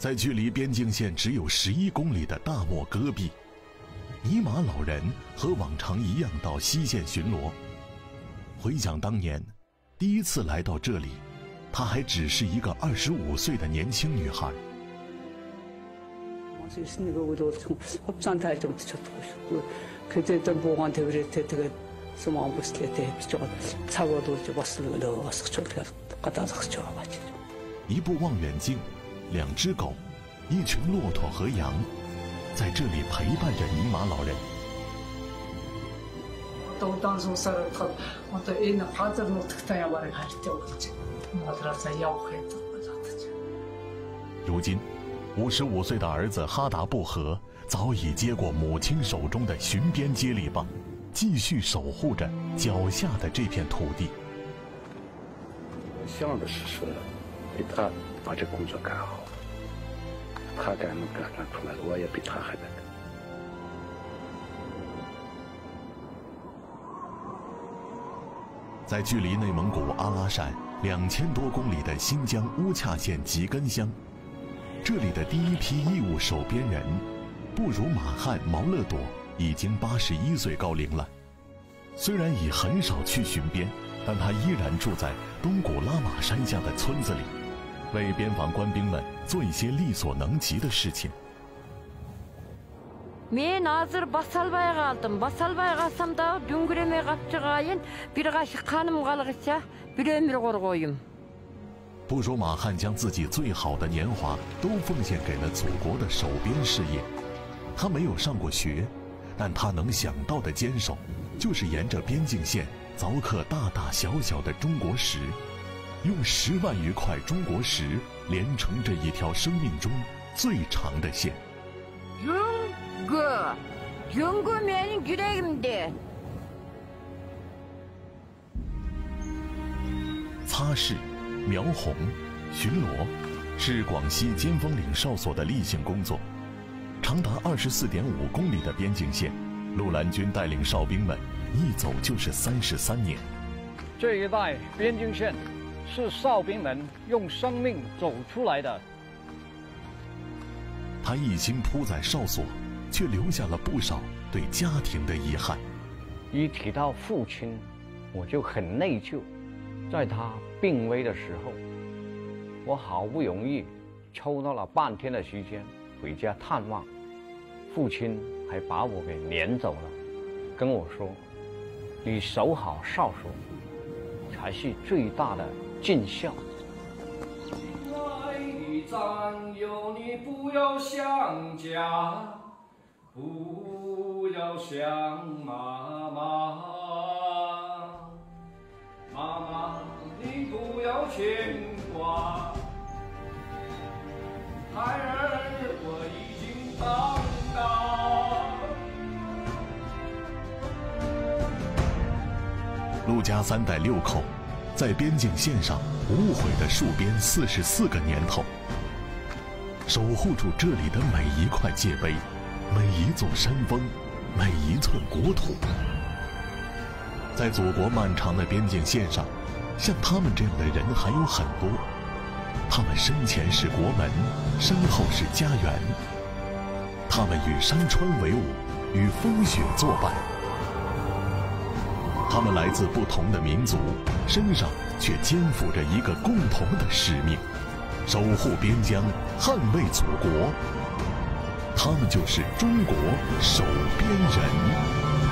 在距离边境线只有11公里的大漠戈壁，尼玛老人和往常一样到西线巡逻。回想当年第一次来到这里，她还只是一个25岁的年轻女孩。一部望远镜，2只狗，一群骆驼和羊，在这里陪伴着尼玛老人。如今55岁的儿子哈达布和早已接过母亲手中的巡边接力棒，继续守护着脚下的这片土地。 想的是说给他把这工作干好，他干能干出来，我也比他还能干。 在距离内蒙古阿拉善2000多公里的新疆乌恰县吉根乡，这里的第一批义务守边人布如马汉毛勒朵已经81岁高龄了。虽然已很少去巡边，但他依然住在东古拉玛山下的村子里，为边防官兵们做一些力所能及的事情。 Men hazır basalbay kaldım. Basalbay kalsam da düngüreme kapçıgayın bir kaşık kanım kalırsa bir ömür korgoyum。 布如马汉将自己最好的年华都奉献给了祖国的守边事业。他没有上过学，但他能想到的坚守，就是沿着边境线凿刻大大小小的中国石，用10万余块中国石连成这一条生命中最长的线。 Cüngü benim yüreğimde。 擦拭、描红、巡逻，是广西尖峰岭哨所的例行工作。长达24.5公里的边境线，陆兰军带领哨兵们一走就是33年。 这一带边境线是哨兵们用生命走出来的。 他一心扑在哨所，却留下了不少对家庭的遗憾。 一提到父亲，我就很内疚。在他病危的时候，我好不容易抽到了半天的时间回家探望，父亲还把我给撵走了，跟我说：“你守好哨所，才是最大的尽孝。” 战友，你不要想家，不要想妈妈，妈妈你不要牵挂，孩儿我已经长大。 陆家3代6口在边境线上无悔地戍边44个年头，守护住这里的每一块界碑，每一座山峰，每一寸国土。在祖国漫长的边境线上，像他们这样的人还有很多。他们身前是国门，身后是家园。他们与山川为伍，与风雪作伴。他们来自不同的民族，身上却肩负着一个共同的使命：守护边疆，捍卫祖国。他们就是中国守边人。